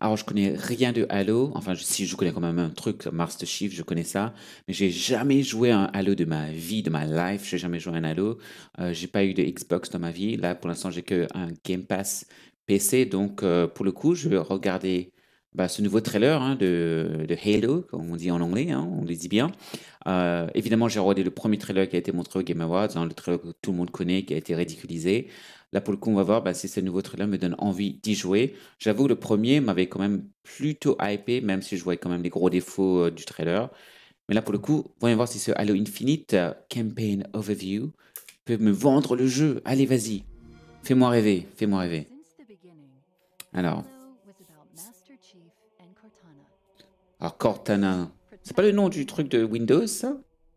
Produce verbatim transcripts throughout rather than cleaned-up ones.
Alors, je connais rien de Halo. Enfin, je- si je connais quand même un truc, Master Chief, je connais ça. Mais j'ai jamais joué à un Halo de ma vie, de ma life. J'ai jamais joué à un Halo. Euh, j'ai pas eu de Xbox dans ma vie. Là, pour l'instant, j'ai que un Game Pass P C. Donc, euh, pour le coup, je vais regarder bah, ce nouveau trailer hein, de, de Halo, comme on dit en anglais, hein, on le dit bien. Euh, évidemment, j'ai regardé le premier trailer qui a été montré au Game Awards, hein, le trailer que tout le monde connaît, qui a été ridiculisé. Là, pour le coup, on va voir bah, si ce nouveau trailer me donne envie d'y jouer. J'avoue, le premier m'avait quand même plutôt hypé, même si je voyais quand même les gros défauts euh, du trailer. Mais là, pour le coup, voyons voir si ce Halo Infinite euh, Campaign Overview peut me vendre le jeu. Allez, vas-y, fais-moi rêver, fais-moi rêver. Alors, alors Cortana, c'est pas le nom du truc de Windows, ça?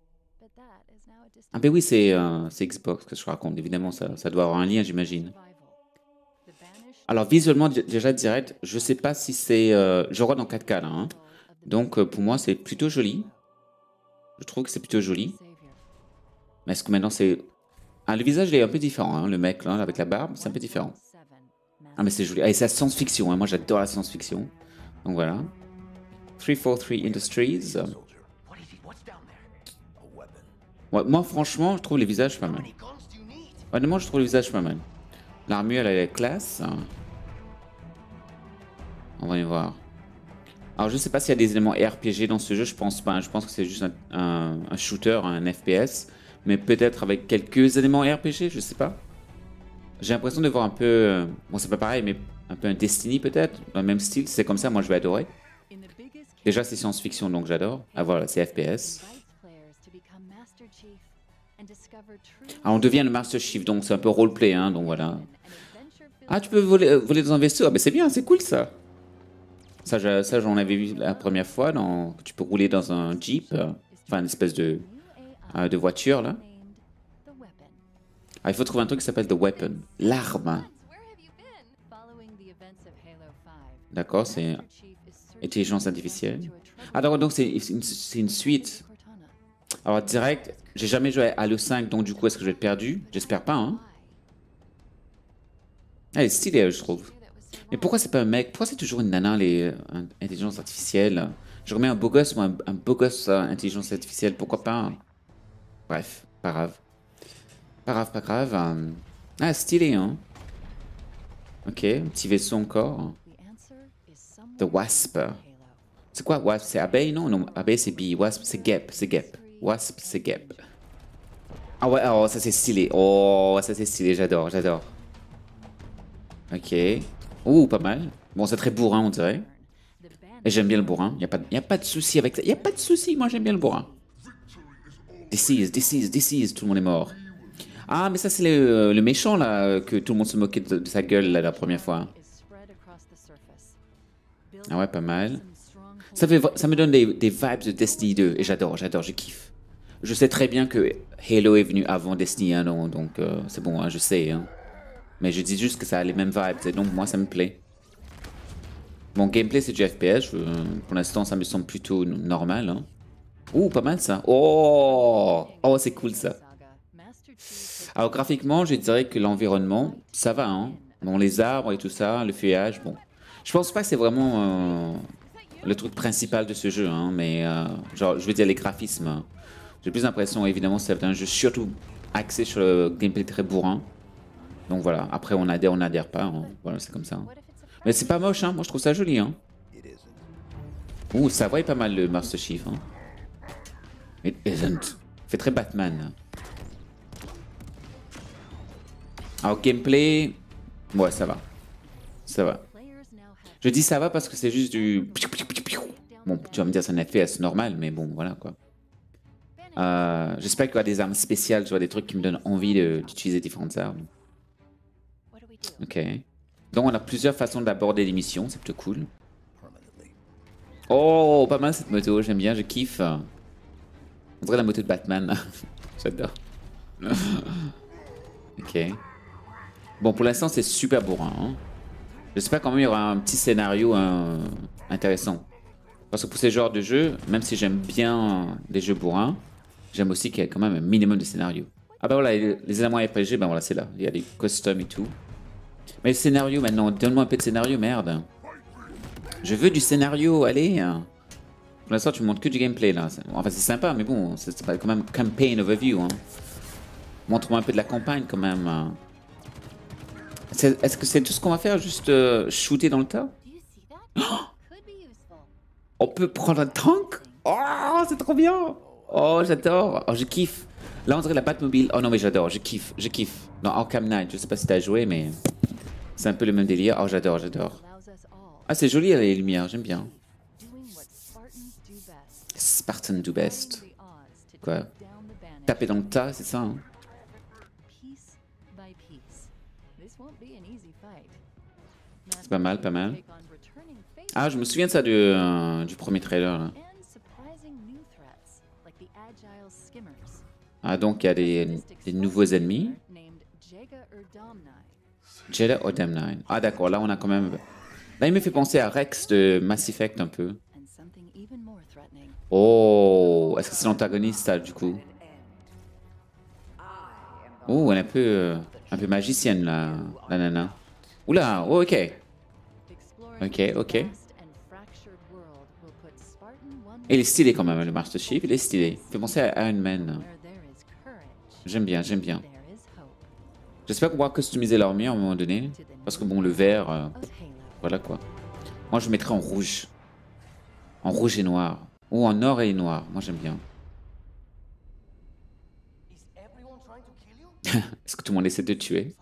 Ah ben oui, c'est euh, c'est Xbox que je raconte. Évidemment, ça, ça doit avoir un lien, j'imagine. Alors visuellement, d- déjà direct, je sais pas si c'est... euh, je regarde en quatre K là, hein. Donc euh, pour moi, c'est plutôt joli. Je trouve que c'est plutôt joli. Mais est-ce que maintenant c'est... Ah, le visage il est un peu différent, hein. Le mec là, avec la barbe, c'est un peu différent. Ah mais c'est joli. Ah, et c'est la science-fiction, hein. Moi j'adore la science-fiction. Donc voilà. trois cent quarante-trois Industries. Ouais, moi franchement, je trouve les visages pas mal. Honnêtement, je trouve les visages pas mal. L'armure, elle, elle est classe. On va y voir. Alors, je sais pas s'il y a des éléments R P G dans ce jeu, je pense pas. Je pense que c'est juste un, un- un shooter, un F P S. Mais peut-être avec quelques éléments R P G, je sais pas. J'ai l'impression de voir un peu. euh, Bon, c'est pas pareil, mais un peu un Destiny peut-être, dans le même style. Si c'est comme ça, moi je vais adorer. Déjà, c'est science-fiction, donc j'adore. Ah voilà, c'est F P S. Alors, on devient le Master Chief, donc c'est un peu roleplay, hein, donc voilà. Ah, tu peux voler, euh, voler dans un vaisseau. Ah, mais c'est bien, c'est cool ça. Ça, je- ça, j'en avais vu la première fois. Dans, que tu peux rouler dans un Jeep, euh, enfin une espèce de, euh, de voiture là. Ah, il faut trouver un truc qui s'appelle The Weapon, l'arme. D'accord, c'est intelligence artificielle. Ah, d'accord, donc c'est c'est une, c'est une suite. Alors direct, j'ai jamais joué à Halo cinq, donc du coup, est-ce que je vais être perdu? J'espère pas, hein. Ah, elle est stylée, je trouve. Mais pourquoi c'est pas un mec? Pourquoi c'est toujours une nana, les euh, in- intelligences artificielles? Je remets un beau gosse ou un, un beau gosse euh, intelligence artificielle, pourquoi pas? Hein. Bref, pas grave. Pas grave, pas grave. euh. Ah, stylé, hein. Ok, un petit vaisseau encore. The Wasp. C'est quoi Wasp? C'est abeille, non? Non, abeille c'est bee. Wasp c'est guêpe, c'est guêpe. Wasp c'est guêpe. Ah ouais, oh, ça c'est stylé. Oh, ça c'est stylé, j'adore, j'adore. Ok. Ouh, pas mal. Bon, c'est très bourrin, on dirait. Et j'aime bien le bourrin. Y a pas, de- y a pas de souci avec ça. Y a pas de souci, moi j'aime bien le bourrin. Deceased, deceased, deceased, tout le monde est mort. Ah, mais ça c'est le, le méchant là, que tout le monde se moquait de, de sa gueule là, la première fois. Ah ouais, pas mal. Ça, fait, ça me donne des, des vibes de Destiny deux et j'adore, j'adore, je kiffe. Je sais très bien que Halo est venu avant Destiny un an, donc euh, c'est bon, hein, je sais. Hein. Mais je dis juste que ça a les mêmes vibes, et donc moi ça me plaît. Mon gameplay c'est du F P S, je- pour l'instant ça me semble plutôt normal. Hein. Ouh, pas mal ça. Oh, oh c'est cool ça. Alors graphiquement, je dirais que l'environnement, ça va. Hein. Bon, les arbres et tout ça, le feuillage, bon. Je pense pas que c'est vraiment euh, le truc principal de ce jeu, hein, mais euh, genre, je veux dire les graphismes. Hein. J'ai plus l'impression, évidemment, c'est un jeu surtout axé sur le gameplay très bourrin. Donc voilà, après on adhère, on n'adhère pas. Hein. Voilà, c'est comme ça. Hein. Mais c'est pas moche, hein. Moi je trouve ça joli. Hein. Ouh, ça va pas mal le Master Chief. Hein. It isn't. Fait très Batman. Alors gameplay, ouais ça va, ça va. Je dis ça va parce que c'est juste du... Bon, tu vas me dire c'est un F P S normal, mais bon, voilà quoi. Euh, J'espère qu'il y aura des armes spéciales, tu vois, des trucs qui me donnent envie d'utiliser différentes armes. Ok. Donc on a plusieurs façons d'aborder les missions, c'est plutôt cool. Oh, pas mal cette moto, j'aime bien, je kiffe. On dirait la moto de Batman, j'adore. Ok. Bon, pour l'instant c'est super bourrin. Hein. J'espère quand même qu'il y aura un petit scénario hein, intéressant. Parce que pour ces genres de jeux, même si j'aime bien les jeux bourrins, j'aime aussi qu'il y ait quand même un minimum de scénario. Ah bah voilà, les, les éléments R P G, ben voilà, c'est là. Il y a les costumes et tout. Mais le scénario maintenant, donne-moi un peu de scénario, merde. Je veux du scénario, allez. Pour l'instant, tu montres que du gameplay là. Enfin, c'est sympa, mais bon, c'est pas quand même campaign overview. Hein. Montre-moi un peu de la campagne quand même. Est-ce que c'est tout ce qu'on va faire? Juste euh, shooter dans le tas? On peut prendre un tank? Oh, c'est trop bien! Oh, j'adore! Oh, je kiffe! Là, on dirait la Batmobile. Oh non, mais j'adore, je kiffe, je kiffe. Dans Arkham Knight, je sais pas si t'as joué, mais c'est un peu le même délire. Oh, j'adore, j'adore. Ah, c'est joli les lumières, j'aime bien. Spartan do best. Quoi? Taper dans le tas, c'est ça, hein? C'est pas mal, pas mal. Ah, je me souviens de ça du, euh, du premier trailer, là. Ah, donc il y a des, des nouveaux ennemis. Jeddah or Damnine. Ah, d'accord, là on a quand même... Là, il me fait penser à Rex de Mass Effect un peu. Oh, est-ce que c'est l'antagoniste, ça, du coup? Oh, elle est un peu, euh, un peu magicienne, là, la nana. Oula, oh, ok. Ok, ok. Et il est stylé quand même, le Master Chief, il est stylé. Il fait penser à Iron Man. J'aime bien, j'aime bien. J'espère qu'on pourra customiser l'armure à un moment donné. Parce que bon, le vert, euh, voilà quoi. Moi, je mettrais en rouge. En rouge et noir. Ou en or et noir. Moi, j'aime bien. Est-ce que tout le monde essaie de tuer?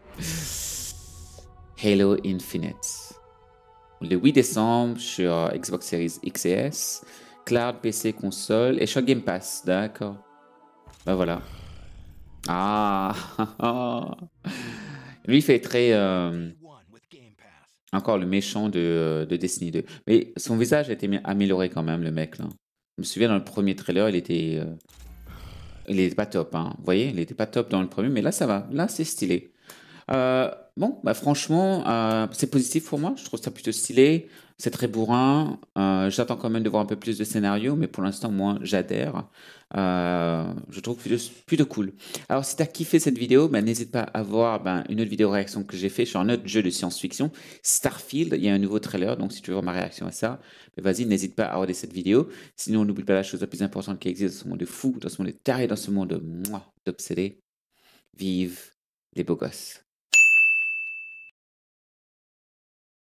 Halo Infinite. Le huit décembre sur Xbox Series X et S. Cloud, P C, console. Et sur Game Pass. D'accord. Ben voilà. Ah. Lui, il fait très... Euh... Encore le méchant de, de Destiny deux. Mais son visage a été amélioré quand même, le mec, là. Je me souviens, dans le premier trailer, il était... Euh... Il était pas top, hein. Vous voyez, il était pas top dans le premier, mais là, ça va. Là, c'est stylé. Euh, bon, bah franchement, euh, c'est positif pour moi. Je trouve ça plutôt stylé. C'est très bourrin. Euh, J'attends quand même de voir un peu plus de scénario, mais pour l'instant, moi, j'adhère. Euh, je trouve plutôt, plutôt cool. Alors, si tu as kiffé cette vidéo, bah, n'hésite pas à voir bah, une autre vidéo réaction que j'ai fait sur un autre jeu de science-fiction, Starfield. Il y a un nouveau trailer, donc si tu veux voir ma réaction à ça, bah, vas-y, n'hésite pas à regarder cette vidéo. Sinon, n'oublie pas la chose la plus importante qui existe dans ce monde de fou, dans ce monde de taré, dans ce monde de moi, d'obsédé. Vive les beaux gosses.